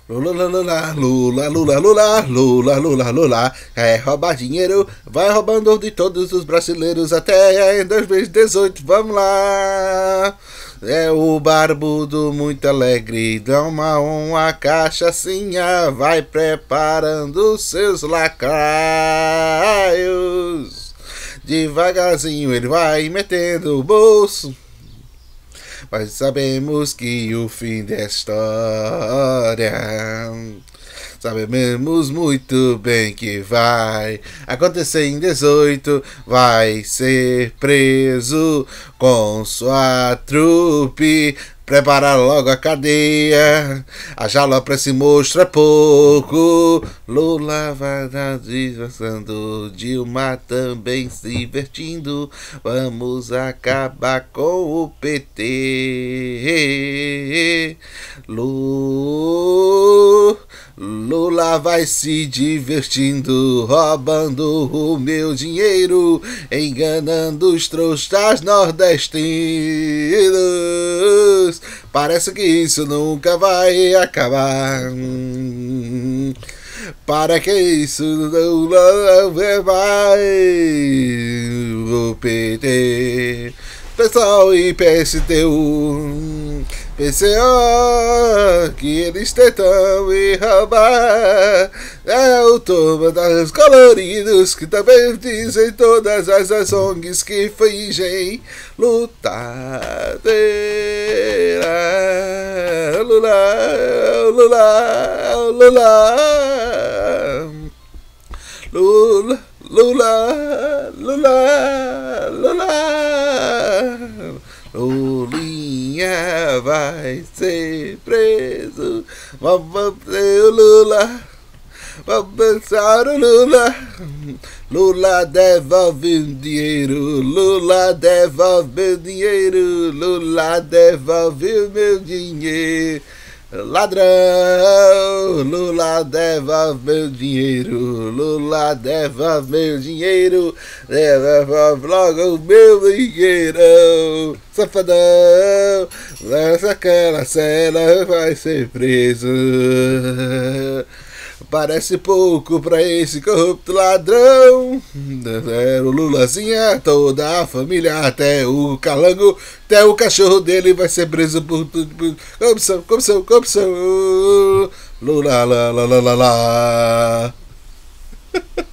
Lula, Lula, Lula, Lula, Lula, Lula, Lula, Lula, é roubar dinheiro, vai roubando de todos os brasileiros até em 2018, vamos lá. É o barbudo muito alegre, dá uma cachaçinha, vai preparando seus lacraios. Devagarzinho ele vai metendo o bolso. Mas sabemos que o fim da história, sabemos muito bem que vai acontecer em 18, vai ser preso com sua trupe. Prepara logo a cadeia, a jaula pra esse monstro é pouco. Lula vai descansando, Dilma também se divertindo. Vamos acabar com o PT. Lula vai se divertindo, roubando o meu dinheiro, enganando os trouxas nordestinos. Parece que isso nunca vai acabar. Para que isso não vai. O PT, pessoal e PSTU, PCO, que eles tentam me roubar. É o turma dos coloridos que também dizem todas as ONGs que fingem lutar. Lula, Lula, Lula, Lula, Lula, Lula, Lula. Lulinha vai ser preso. Vamos ter o Lula. Vamos pensar o Lula. Lula devolve o dinheiro. Lula devolve o dinheiro. Lula devolve o meu dinheiro. Ladrão, Lula devolve meu dinheiro, Lula devolve meu dinheiro, devolve logo o meu dinheiro, safadão, nessa aquela cela vai ser preso. Parece pouco pra esse corrupto ladrão. O Lulazinha, toda a família, até o calango, até o cachorro dele vai ser preso por tudo. Corrupção, corrupção, corrupção. Lula, lá, lá, lá, lá, lá.